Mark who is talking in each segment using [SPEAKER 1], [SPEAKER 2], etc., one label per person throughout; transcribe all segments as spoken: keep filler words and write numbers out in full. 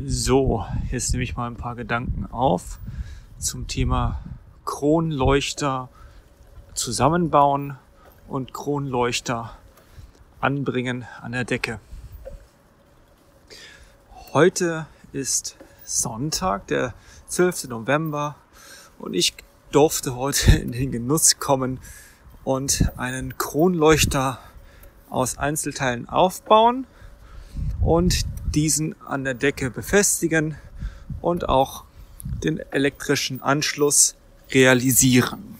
[SPEAKER 1] So, jetzt nehme ich mal ein paar Gedanken auf zum Thema Kronleuchter zusammenbauen und Kronleuchter anbringen an der Decke. Heute ist Sonntag, der zwölfte November, und ich durfte heute in den Genuss kommen und einen Kronleuchter aus Einzelteilen aufbauen und diesen an der Decke befestigen und auch den elektrischen Anschluss realisieren.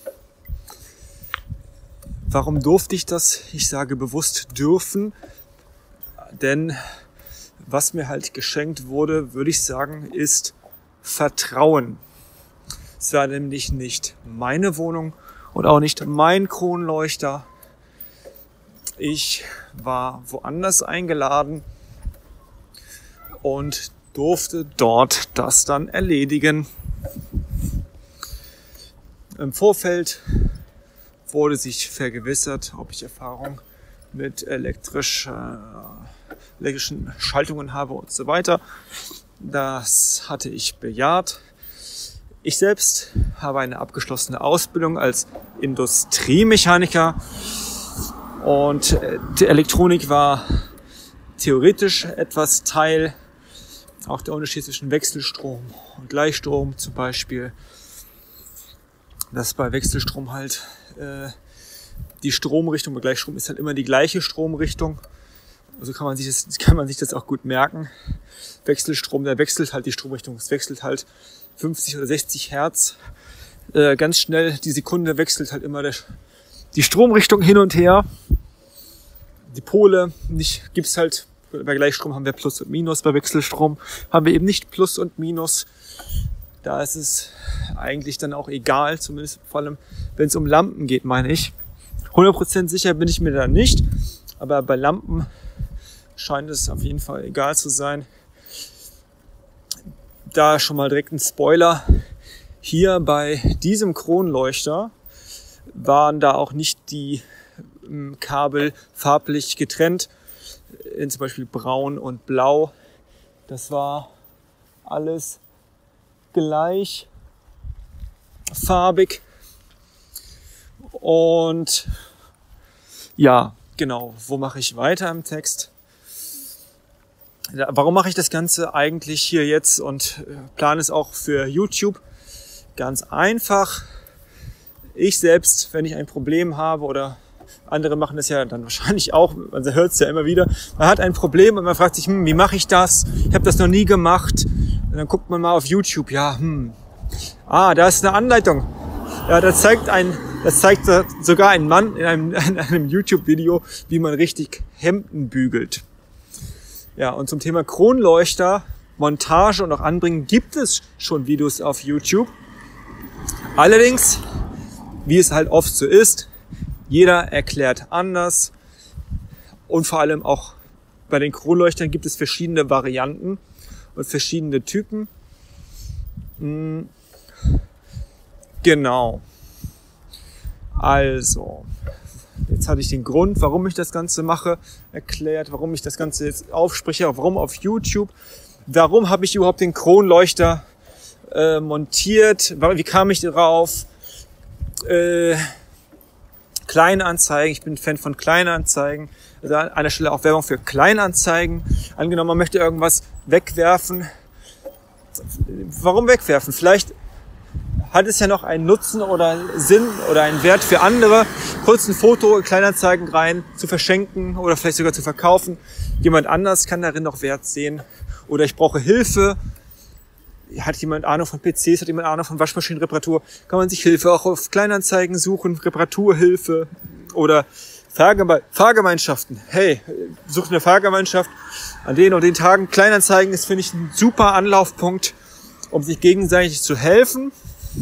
[SPEAKER 1] Warum durfte ich das? Ich sage bewusst dürfen, denn was mir halt geschenkt wurde, würde ich sagen, ist Vertrauen. Es war nämlich nicht meine Wohnung und auch nicht mein Kronleuchter. Ich war woanders eingeladen und durfte dort das dann erledigen. Im Vorfeld wurde sich vergewissert, ob ich Erfahrung mit elektrisch, äh, elektrischen Schaltungen habe und so weiter. Das hatte ich bejaht. Ich selbst habe eine abgeschlossene Ausbildung als Industriemechaniker und die Elektronik war theoretisch etwas Teil, auch der Unterschied zwischen Wechselstrom und Gleichstrom zum Beispiel, dass bei Wechselstrom halt äh, die Stromrichtung, bei Gleichstrom ist halt immer die gleiche Stromrichtung. Also kann man sich das, kann man sich das auch gut merken. Wechselstrom, der wechselt halt die Stromrichtung, es wechselt halt fünfzig oder sechzig Hertz. Äh, ganz schnell, die Sekunde wechselt halt immer der, die Stromrichtung hin und her. Die Pole nicht, gibt's halt, bei Gleichstrom haben wir Plus und Minus, bei Wechselstrom haben wir eben nicht Plus und Minus. Da ist es eigentlich dann auch egal, zumindest vor allem, wenn es um Lampen geht, meine ich. hundert Prozent sicher bin ich mir da nicht, aber bei Lampen scheint es auf jeden Fall egal zu sein. Da schon mal direkt ein Spoiler. Hier bei diesem Kronleuchter waren da auch nicht die Kabel farblich getrennt, in zum Beispiel braun und blau. Das war alles gleichfarbig. Und ja, genau, wo mache ich weiter im Text? Warum mache ich das Ganze eigentlich hier jetzt und plane es auch für YouTube? Ganz einfach. Ich selbst, wenn ich ein Problem habe, oder andere machen das ja dann wahrscheinlich auch, man hört es ja immer wieder, man hat ein Problem und man fragt sich, hm, wie mache ich das? Ich habe das noch nie gemacht. Und dann guckt man mal auf YouTube, ja, hm, ah, da ist eine Anleitung. Ja, da zeigt ein, das zeigt sogar ein Mann in einem, in einem YouTube-Video, wie man richtig Hemden bügelt. Ja, und zum Thema Kronleuchter, Montage und auch Anbringen gibt es schon Videos auf YouTube. Allerdings, wie es halt oft so ist, jeder erklärt anders, und vor allem auch bei den Kronleuchtern gibt es verschiedene Varianten und verschiedene Typen. Genau. Also, jetzt hatte ich den Grund, warum ich das Ganze mache, erklärt, warum ich das Ganze jetzt aufspreche, warum auf YouTube, warum habe ich überhaupt den Kronleuchter äh, montiert, wie kam ich darauf, äh, Kleinanzeigen, ich bin Fan von Kleinanzeigen, also an einer Stelle auch Werbung für Kleinanzeigen. Angenommen, man möchte irgendwas wegwerfen. Warum wegwerfen? Vielleicht hat es ja noch einen Nutzen oder Sinn oder einen Wert für andere, kurz ein Foto in Kleinanzeigen rein zu verschenken oder vielleicht sogar zu verkaufen. Jemand anders kann darin noch Wert sehen. Oder ich brauche Hilfe. Hat jemand Ahnung von P Cs, hat jemand Ahnung von Waschmaschinenreparatur, kann man sich Hilfe auch auf Kleinanzeigen suchen, Reparaturhilfe oder Fahrgeme- Fahrgemeinschaften. Hey, sucht eine Fahrgemeinschaft an den und den Tagen. Kleinanzeigen ist, finde ich, ein super Anlaufpunkt, um sich gegenseitig zu helfen.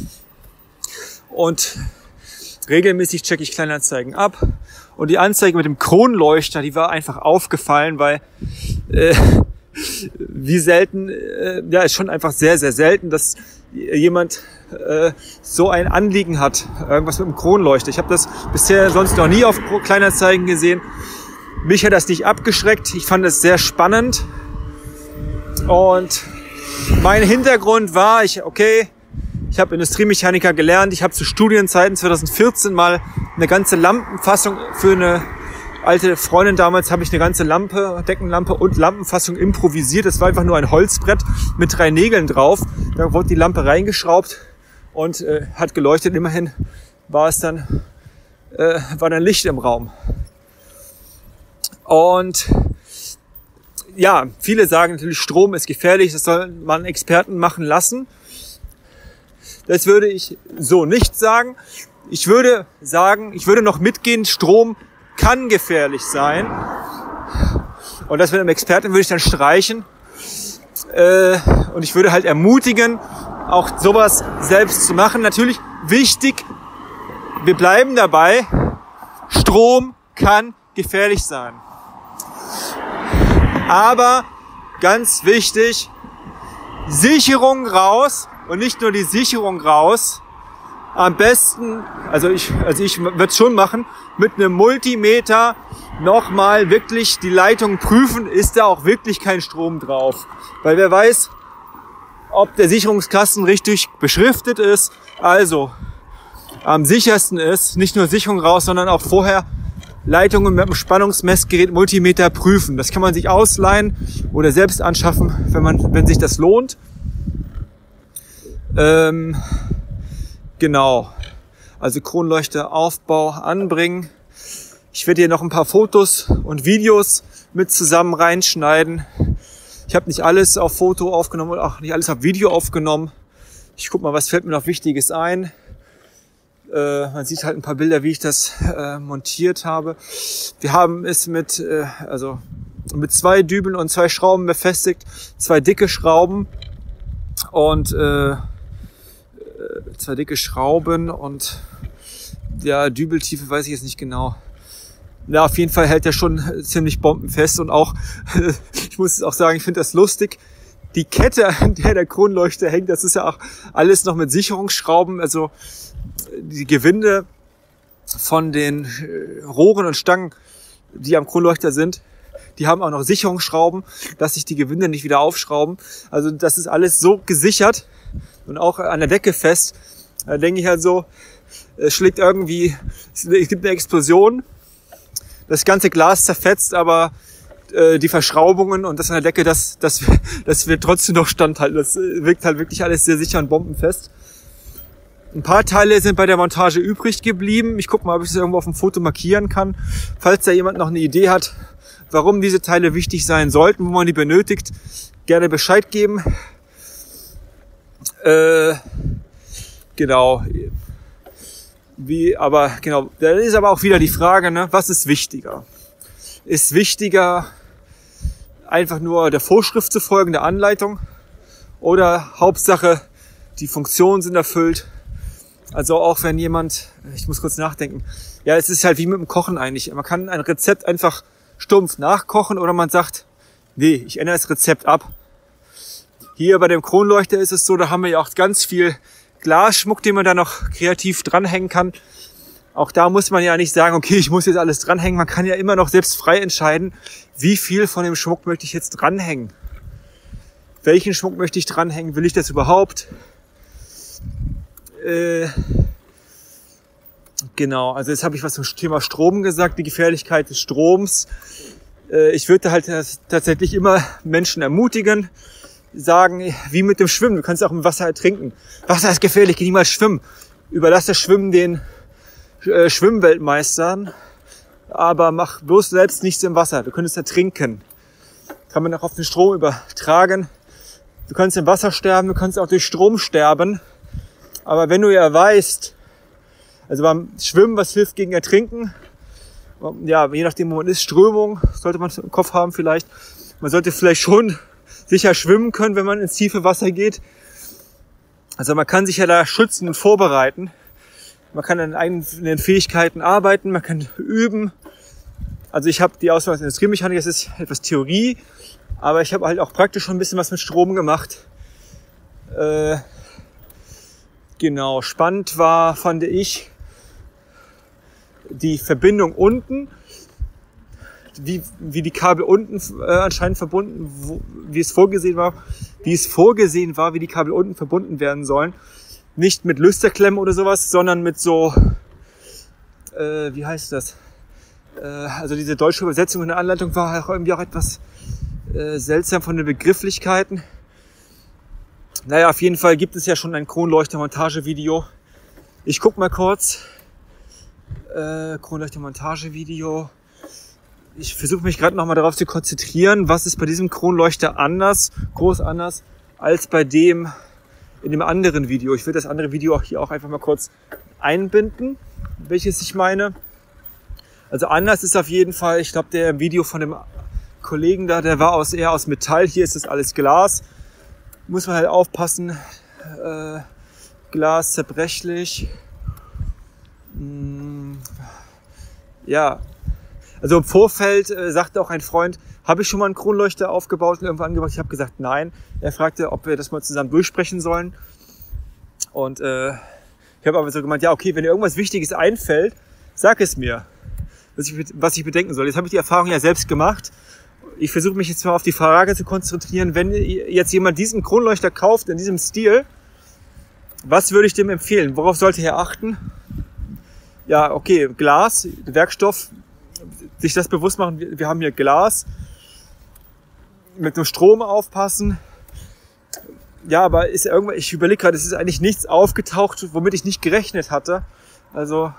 [SPEAKER 1] Und regelmäßig checke ich Kleinanzeigen ab. Und die Anzeige mit dem Kronleuchter, die war einfach aufgefallen, weil äh, wie selten, äh, ja, ist schon einfach sehr, sehr selten, dass jemand äh, so ein Anliegen hat, irgendwas mit dem Kronleuchter. Ich habe das bisher sonst noch nie auf Kleinanzeigen gesehen. Mich hat das nicht abgeschreckt. Ich fand es sehr spannend Und mein Hintergrund war, ich okay, ich habe Industriemechaniker gelernt. Ich habe zu Studienzeiten zwanzig vierzehn mal eine ganze Lampenfassung für eine alte Freundin damals, habe ich eine ganze Lampe, Deckenlampe und Lampenfassung improvisiert. Das war einfach nur ein Holzbrett mit drei Nägeln drauf. Da wurde die Lampe reingeschraubt und äh, hat geleuchtet. Immerhin war es dann, äh, war dann Licht im Raum. Und ja, viele sagen natürlich, Strom ist gefährlich, das soll man Experten machen lassen. Das würde ich so nicht sagen. Ich würde sagen, ich würde noch mitgehen, Strom kann gefährlich sein. Und das mit einem Experten würde ich dann streichen. Äh, und ich würde halt ermutigen, auch sowas selbst zu machen. Natürlich wichtig, wir bleiben dabei, Strom kann gefährlich sein. Aber ganz wichtig, Sicherung raus und nicht nur die Sicherung raus. Am besten, also ich, also ich würde es schon machen, mit einem Multimeter nochmal wirklich die Leitung prüfen, ist da auch wirklich kein Strom drauf. Weil wer weiß, ob der Sicherungskasten richtig beschriftet ist. Also am sichersten ist, nicht nur Sicherung raus, sondern auch vorher Leitungen mit einem Spannungsmessgerät Multimeter prüfen. Das kann man sich ausleihen oder selbst anschaffen, wenn man, wenn sich das lohnt. Ähm, genau. Also Kronleuchteraufbau anbringen. Ich werde hier noch ein paar Fotos und Videos mit zusammen reinschneiden. Ich habe nicht alles auf Foto aufgenommen und auch nicht alles auf Video aufgenommen. Ich guck mal, was fällt mir noch Wichtiges ein. Äh, man sieht halt ein paar Bilder, wie ich das äh, montiert habe. Wir haben es mit, äh, also mit zwei Dübeln und zwei Schrauben befestigt, zwei dicke Schrauben und äh, zwei dicke Schrauben und ja, Dübeltiefe weiß ich jetzt nicht genau. Ja, auf jeden Fall hält er schon ziemlich bombenfest und auch, ich muss auch sagen, ich finde das lustig. Die Kette, an der der Kronleuchter hängt, das ist ja auch alles noch mit Sicherungsschrauben, also die Gewinde von den Rohren und Stangen, die am Kronleuchter sind, die haben auch noch Sicherungsschrauben, dass sich die Gewinde nicht wieder aufschrauben. Also das ist alles so gesichert und auch an der Decke fest. Da denke ich halt so, es schlägt irgendwie, es gibt eine Explosion, das ganze Glas zerfetzt, aber äh, die Verschraubungen und das an der Decke, das, das, das wird trotzdem noch standhalten. Das wirkt halt wirklich alles sehr sicher und bombenfest. Ein paar Teile sind bei der Montage übrig geblieben. Ich gucke mal, ob ich das irgendwo auf dem Foto markieren kann. Falls da jemand noch eine Idee hat, warum diese Teile wichtig sein sollten, wo man die benötigt, gerne Bescheid geben. Äh, genau. Wie, aber genau, da ist aber auch wieder die Frage, ne, was ist wichtiger? Ist wichtiger, einfach nur der Vorschrift zu folgen, der Anleitung? Oder Hauptsache, die Funktionen sind erfüllt? Also auch wenn jemand, ich muss kurz nachdenken, ja, es ist halt wie mit dem Kochen eigentlich. Man kann ein Rezept einfach stumpf nachkochen oder man sagt, nee, ich ändere das Rezept ab. Hier bei dem Kronleuchter ist es so, da haben wir ja auch ganz viel Glasschmuck, den man da noch kreativ dranhängen kann. Auch da muss man ja nicht sagen, okay, ich muss jetzt alles dranhängen. Man kann ja immer noch selbst frei entscheiden, wie viel von dem Schmuck möchte ich jetzt dranhängen. Welchen Schmuck möchte ich dranhängen? Will ich das überhaupt? Äh, genau, also jetzt habe ich was zum Thema Strom gesagt, die Gefährlichkeit des Stroms. Äh, ich würde halt tatsächlich immer Menschen ermutigen, sagen, wie mit dem Schwimmen. Du kannst auch im Wasser ertrinken. Wasser ist gefährlich, geh niemals schwimmen. Überlass das Schwimmen den äh, Schwimmweltmeistern, aber mach bloß selbst nichts im Wasser. Du könntest ertrinken. Kann man auch auf den Strom übertragen. Du kannst im Wasser sterben, du kannst auch durch Strom sterben. Aber wenn du ja weißt, also beim Schwimmen, was hilft gegen Ertrinken? Ja, je nachdem, wo man ist, Strömung, sollte man im Kopf haben vielleicht. Man sollte vielleicht schon sicher schwimmen können, wenn man ins tiefe Wasser geht. Also man kann sich ja da schützen und vorbereiten. Man kann an eigenen Fähigkeiten arbeiten, man kann üben. Also ich habe die Ausbildung als Industriemechaniker, das ist etwas Theorie, aber ich habe halt auch praktisch schon ein bisschen was mit Strom gemacht. Äh, genau, spannend war, fand ich, die Verbindung unten. wie, wie die Kabel unten äh, anscheinend verbunden, wo, wie es vorgesehen war, wie es vorgesehen war, wie die Kabel unten verbunden werden sollen. Nicht mit Lüsterklemmen oder sowas, sondern mit so, äh, wie heißt das? Äh, also diese deutsche Übersetzung in der Anleitung war auch irgendwie auch etwas äh, seltsam von den Begrifflichkeiten. Naja, auf jeden Fall gibt es ja schon ein Kronleuchter-Montagevideo. Ich guck mal kurz. Äh, Kronleuchter-Montagevideo. Ich versuche mich gerade nochmal darauf zu konzentrieren, was ist bei diesem Kronleuchter anders, groß anders, als bei dem in dem anderen Video. Ich will das andere Video auch hier auch einfach mal kurz einbinden, welches ich meine. Also anders ist auf jeden Fall, ich glaube, der Video von dem Kollegen da, der war aus, eher aus Metall. Hier ist das alles Glas. Muss man halt aufpassen. Äh, Glas zerbrechlich. Hm, ja. Also im Vorfeld äh, sagte auch ein Freund, habe ich schon mal einen Kronleuchter aufgebaut und irgendwo angebracht? Ich habe gesagt, nein. Er fragte, ob wir das mal zusammen durchsprechen sollen. Und äh, ich habe aber so gemeint, ja okay, wenn dir irgendwas Wichtiges einfällt, sag es mir, was ich, was ich bedenken soll. Jetzt habe ich die Erfahrung ja selbst gemacht. Ich versuche mich jetzt mal auf die Frage zu konzentrieren, wenn jetzt jemand diesen Kronleuchter kauft in diesem Stil, was würde ich dem empfehlen? Worauf sollte er achten? Ja, okay, Glas, Werkstoff, sich das bewusst machen, wir haben hier Glas, mit dem Strom aufpassen. Ja, aber ist irgendwann, ich überlege gerade, es ist eigentlich nichts aufgetaucht, womit ich nicht gerechnet hatte. Also,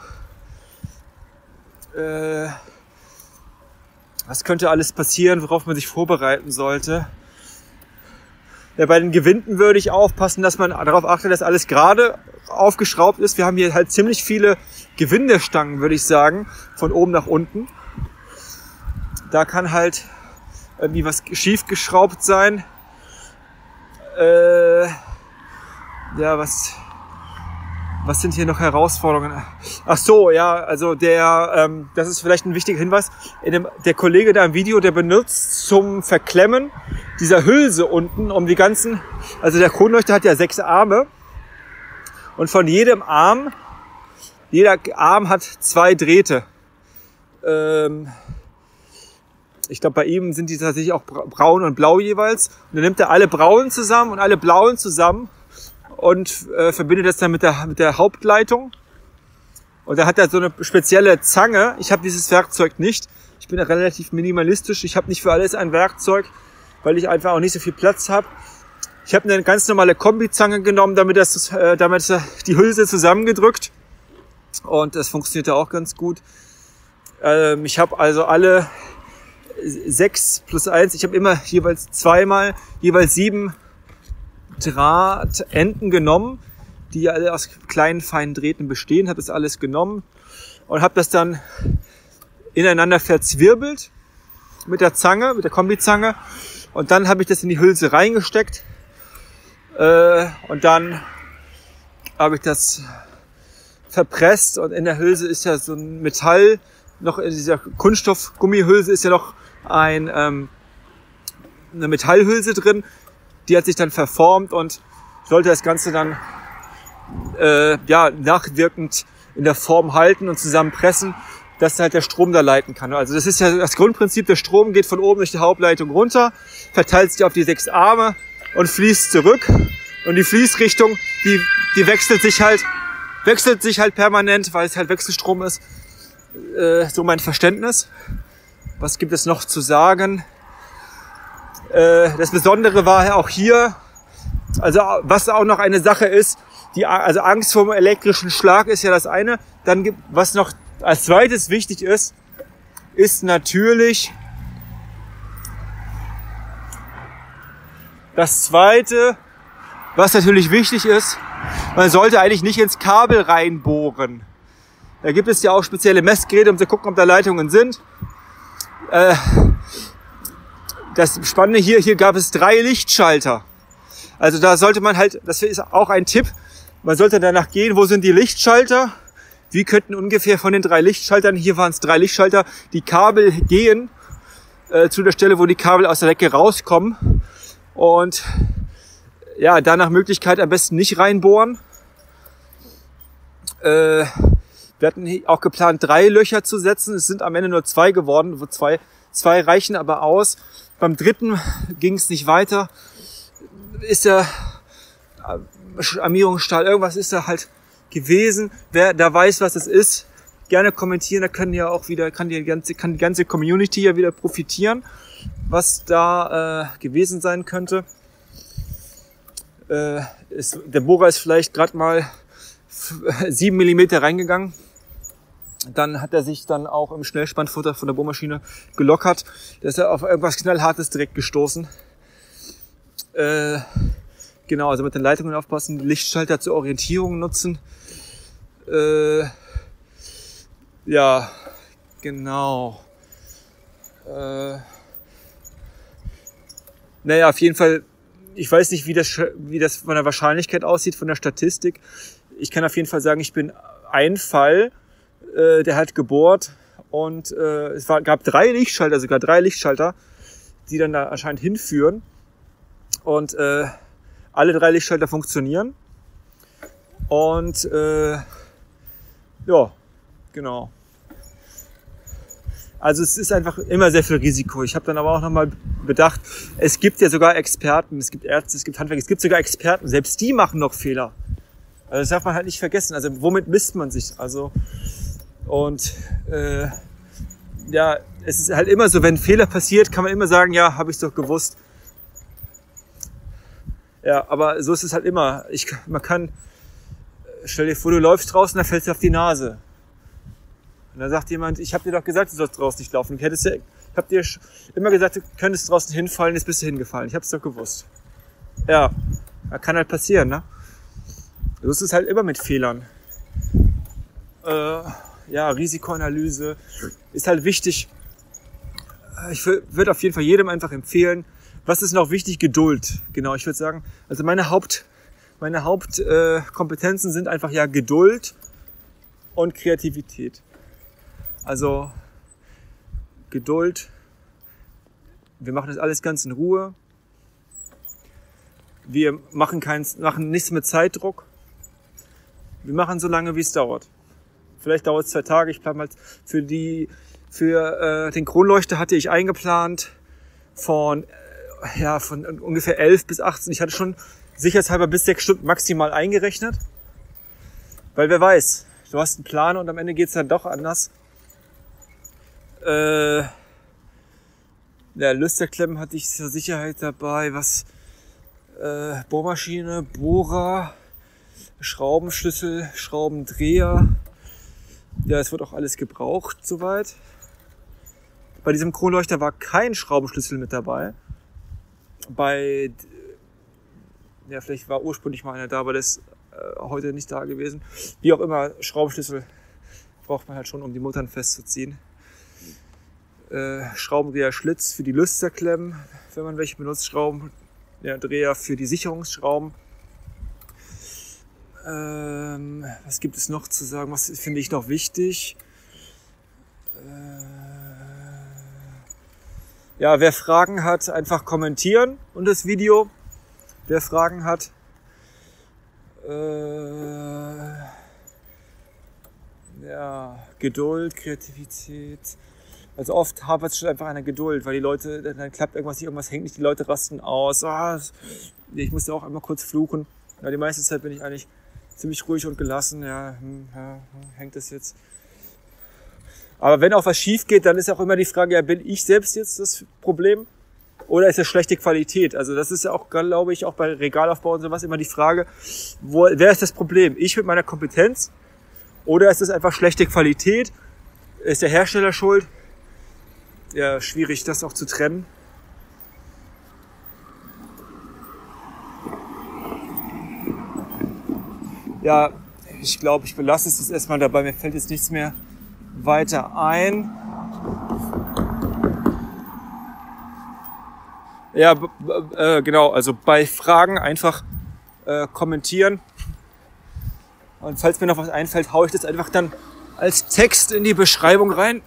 [SPEAKER 1] äh, was könnte alles passieren, worauf man sich vorbereiten sollte? Ja, bei den Gewinden würde ich aufpassen, dass man darauf achtet, dass alles gerade aufgeschraubt ist. Wir haben hier halt ziemlich viele Gewindestangen, würde ich sagen, von oben nach unten. Da kann halt irgendwie was schief geschraubt sein. Äh, ja, was, was sind hier noch Herausforderungen? Ach so, ja, also der, ähm, das ist vielleicht ein wichtiger Hinweis. In dem, der Kollege da im Video, der benutzt zum Verklemmen dieser Hülse unten, um die ganzen, also der Kronleuchter hat ja sechs Arme und von jedem Arm, jeder Arm hat zwei Drähte. Ähm, Ich glaube, bei ihm sind die tatsächlich auch braun und blau jeweils. Und dann nimmt er alle braunen zusammen und alle blauen zusammen und äh, verbindet das dann mit der, mit der Hauptleitung. Und da hat er so eine spezielle Zange. Ich habe dieses Werkzeug nicht. Ich bin relativ minimalistisch. Ich habe nicht für alles ein Werkzeug, weil ich einfach auch nicht so viel Platz habe. Ich habe eine ganz normale Kombizange genommen, damit, das, äh, damit die Hülse zusammengedrückt. Und das funktioniert auch ganz gut. Ähm, ich habe also alle sechs plus eins, ich habe immer jeweils zweimal, jeweils sieben Drahtenden genommen, die alle aus kleinen, feinen Drähten bestehen, habe das alles genommen und habe das dann ineinander verzwirbelt mit der Zange, mit der Kombizange und dann habe ich das in die Hülse reingesteckt äh, und dann habe ich das verpresst und in der Hülse ist ja so ein Metall, noch in dieser Kunststoff-Gummihülse ist ja noch ein, ähm, eine Metallhülse drin, die hat sich dann verformt und sollte das Ganze dann äh, ja, nachwirkend in der Form halten und zusammenpressen, dass halt der Strom da leiten kann. Also das ist ja das Grundprinzip, der Strom geht von oben durch die Hauptleitung runter, verteilt sich auf die sechs Arme und fließt zurück und die Fließrichtung, die, die wechselt sich halt, wechselt sich halt permanent, weil es halt Wechselstrom ist. Äh, so mein Verständnis. Was gibt es noch zu sagen? Äh, das Besondere war auch hier, also was auch noch eine Sache ist, die, also Angst vor dem elektrischen Schlag ist ja das eine. Dann gibt, was noch als zweites wichtig ist, ist natürlich das zweite, was natürlich wichtig ist, man sollte eigentlich nicht ins Kabel reinbohren. Da gibt es ja auch spezielle Messgeräte, um zu gucken, ob da Leitungen sind. Äh, das Spannende hier, hier gab es drei Lichtschalter. Also da sollte man halt, das ist auch ein Tipp, man sollte danach gehen, wo sind die Lichtschalter? Wie könnten ungefähr von den drei Lichtschaltern, hier waren es drei Lichtschalter, die Kabel gehen äh, zu der Stelle, wo die Kabel aus der Decke rauskommen. Und ja, da nach Möglichkeit am besten nicht reinbohren. Äh, Wir hatten auch geplant, drei Löcher zu setzen. Es sind am Ende nur zwei geworden. Wo zwei Zwei reichen aber aus. Beim dritten ging es nicht weiter. Ist der Armierungsstahl, irgendwas ist da halt gewesen. Wer da weiß, was das ist, gerne kommentieren. Da können ja auch wieder, kann die ganze, kann die ganze Community ja wieder profitieren, was da äh, gewesen sein könnte. Äh, ist, der Bohrer ist vielleicht gerade mal sieben Millimeter reingegangen. Dann hat er sich dann auch im Schnellspannfutter von der Bohrmaschine gelockert. Da ist er auf irgendwas Knallhartes direkt gestoßen. Äh, genau, also mit den Leitungen aufpassen, Lichtschalter zur Orientierung nutzen. Äh, ja, genau. Äh, naja, auf jeden Fall, ich weiß nicht, wie das, wie das von der Wahrscheinlichkeit aussieht, von der Statistik. Ich kann auf jeden Fall sagen, ich bin ein Fall, äh, der hat gebohrt und äh, es war, gab drei Lichtschalter, sogar drei Lichtschalter, die dann da anscheinend hinführen. Und äh, alle drei Lichtschalter funktionieren. Und äh, ja, genau. Also es ist einfach immer sehr viel Risiko. Ich habe dann aber auch nochmal bedacht, es gibt ja sogar Experten, es gibt Ärzte, es gibt Handwerker, es gibt sogar Experten, selbst die machen noch Fehler. Also das darf man halt nicht vergessen. Also womit misst man sich? Also und äh, ja, es ist halt immer so, wenn ein Fehler passiert, kann man immer sagen, ja, habe ich doch gewusst. Ja, aber so ist es halt immer. Ich, man kann, stell dir vor, du läufst draußen, da fällst du auf die Nase. Und dann sagt jemand, ich habe dir doch gesagt, du sollst draußen nicht laufen. Ich, hättest ja, ich habe dir immer gesagt, du könntest draußen hinfallen, jetzt bist du hingefallen. Ich habe es doch gewusst. Ja, das kann halt passieren, ne? So ist es halt immer mit Fehlern. Äh, ja, Risikoanalyse ist halt wichtig. Ich würde auf jeden Fall jedem einfach empfehlen, was ist noch wichtig? Geduld. Genau, ich würde sagen, also meine Haupt, meine Hauptkompetenzen äh, sind einfach ja Geduld und Kreativität. Also Geduld. Wir machen das alles ganz in Ruhe. Wir machen keins, machen nichts mit Zeitdruck. Wir machen so lange, wie es dauert. Vielleicht dauert es zwei Tage. Ich plane mal für die, für äh, den Kronleuchter hatte ich eingeplant von ja, von ungefähr elf bis achtzehn. Ich hatte schon sicherheitshalber bis sechs Stunden maximal eingerechnet. Weil wer weiß, du hast einen Plan und am Ende geht's dann doch anders. Äh, ja, Lüsterklemmen hatte ich zur Sicherheit dabei. Was? Äh, Bohrmaschine, Bohrer, Schraubenschlüssel, Schraubendreher. Ja, es wird auch alles gebraucht soweit. Bei diesem Kronleuchter war kein Schraubenschlüssel mit dabei. Bei, ja, vielleicht war ursprünglich mal einer da, aber das ist äh, heute nicht da gewesen. Wie auch immer, Schraubenschlüssel braucht man halt schon, um die Muttern festzuziehen. Äh, Schraubendreher, Schlitz für die Lüsterklemmen, wenn man welche benutzt. Schraubendreher ja, für die Sicherungsschrauben. Ähm, was gibt es noch zu sagen? Was finde ich noch wichtig? Äh, Ja, wer Fragen hat, einfach kommentieren unter das Video. Wer Fragen hat, äh, ja, Geduld, Kreativität. Also oft hapert es schon einfach an der Geduld, weil die Leute, dann klappt irgendwas nicht, irgendwas hängt nicht, die Leute rasten aus. Ah, ich musste auch einmal kurz fluchen. Ja, die meiste Zeit bin ich eigentlich ziemlich ruhig und gelassen. Ja, hm, ja hängt das jetzt? Aber wenn auch was schief geht, dann ist auch immer die Frage, ja, bin ich selbst jetzt das Problem? Oder ist das schlechte Qualität? Also das ist ja auch, glaube ich, auch bei Regalaufbau und sowas immer die Frage, wo, wer ist das Problem? Ich mit meiner Kompetenz? Oder ist es einfach schlechte Qualität? Ist der Hersteller schuld? Ja, schwierig, das auch zu trennen. Ja, ich glaube, ich belasse es jetzt erstmal dabei. Mir fällt jetzt nichts mehr weiter ein. Ja, äh, genau, also bei Fragen einfach äh, kommentieren. Und falls mir noch was einfällt, haue ich das einfach dann als Text in die Beschreibung rein.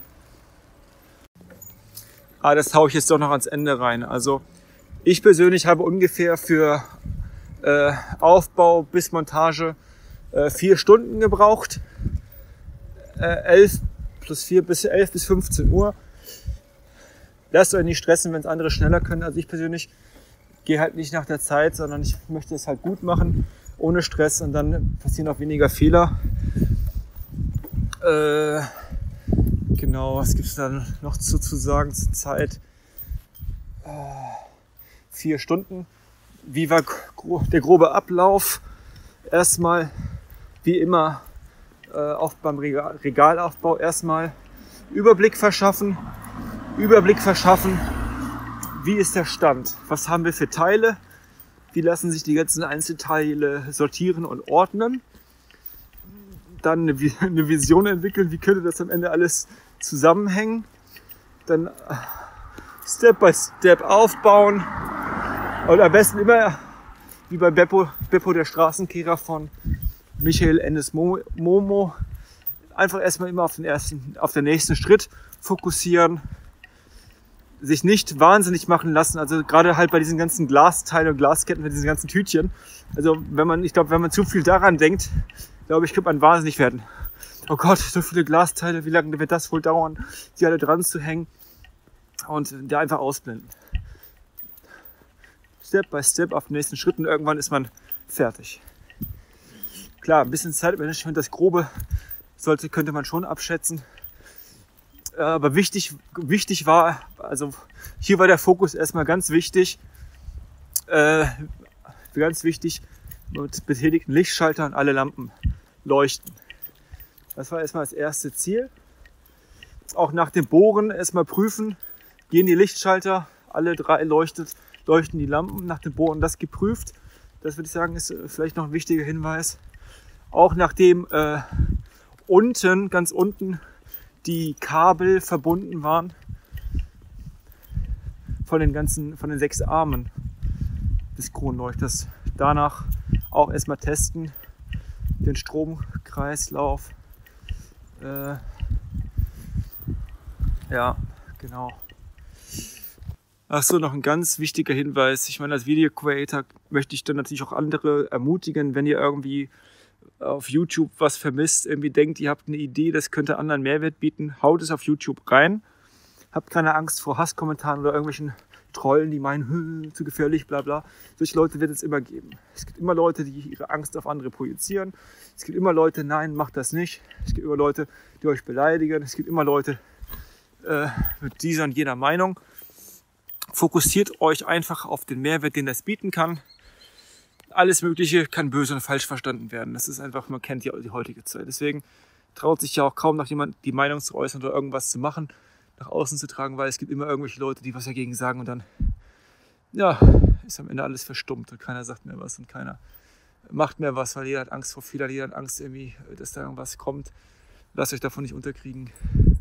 [SPEAKER 1] Ah, das haue ich jetzt doch noch ans Ende rein. Also ich persönlich habe ungefähr für äh, Aufbau bis Montage äh, vier Stunden gebraucht. Äh, elf plus vier bis elf bis fünfzehn Uhr. lasst euch nicht stressen, wenn es andere schneller können als ich persönlich. Gehe halt nicht nach der Zeit, sondern ich möchte es halt gut machen, ohne Stress, und dann passieren auch weniger Fehler. Äh, genau, was gibt es dann noch zu, zu sagen zur Zeit? Äh, vier Stunden. Wie war gro- der grobe Ablauf? Erstmal, wie immer, äh, auch beim Regal- Regalaufbau erstmal Überblick verschaffen. Überblick verschaffen. Wie ist der Stand? Was haben wir für Teile? Wie lassen sich die ganzen Einzelteile sortieren und ordnen? Dann eine, eine Vision entwickeln, wie könnte das am Ende alles zusammenhängen? Dann Step by Step aufbauen. Und am besten immer, wie bei Beppo, Beppo der Straßenkehrer von Michael Endes Momo, einfach erstmal immer auf den ersten, auf den nächsten Schritt fokussieren. Sich nicht wahnsinnig machen lassen, also gerade halt bei diesen ganzen Glasteilen und Glasketten mit diesen ganzen Tütchen. Also wenn man, ich glaube, wenn man zu viel daran denkt, glaube ich, könnte man wahnsinnig werden. Oh Gott, so viele Glasteile, wie lange wird das wohl dauern, die alle dran zu hängen, und da einfach ausblenden. Step by Step auf den nächsten Schritten, irgendwann ist man fertig. Klar, ein bisschen Zeitmanagement, das Grobe sollte, könnte man schon abschätzen. Aber wichtig, wichtig war, also hier war der Fokus erstmal ganz wichtig, äh, ganz wichtig, mit betätigten Lichtschaltern alle Lampen leuchten. Das war erstmal das erste Ziel. Auch nach dem Bohren erstmal prüfen, gehen die Lichtschalter, alle drei leuchtet, leuchten die Lampen, nach dem Bohren das geprüft. Das würde ich sagen, ist vielleicht noch ein wichtiger Hinweis. Auch nachdem äh, unten, ganz unten, die Kabel verbunden waren von den ganzen, von den sechs Armen des Kronleuchters. Danach auch erstmal testen, den Stromkreislauf. Äh, ja, genau. Ach so, noch ein ganz wichtiger Hinweis. Ich meine, als Video Creator möchte ich dann natürlich auch andere ermutigen, wenn ihr irgendwie auf YouTube was vermisst, irgendwie denkt, ihr habt eine Idee, das könnte anderen Mehrwert bieten, haut es auf YouTube rein. Habt keine Angst vor Hasskommentaren oder irgendwelchen Trollen, die meinen, zu gefährlich, bla bla. Solche Leute wird es immer geben. Es gibt immer Leute, die ihre Angst auf andere projizieren. Es gibt immer Leute, nein, macht das nicht. Es gibt immer Leute, die euch beleidigen. Es gibt immer Leute äh, mit dieser und jener Meinung. Fokussiert euch einfach auf den Mehrwert, den das bieten kann. Alles Mögliche kann böse und falsch verstanden werden. Das ist einfach, man kennt ja die heutige Zeit. Deswegen traut sich ja auch kaum noch jemand die Meinung zu äußern oder irgendwas zu machen, nach außen zu tragen, weil es gibt immer irgendwelche Leute, die was dagegen sagen, und dann ja, ist am Ende alles verstummt und keiner sagt mehr was und keiner macht mehr was, weil jeder hat Angst vor Fehlern, jeder hat Angst irgendwie, dass da irgendwas kommt. Lasst euch davon nicht unterkriegen.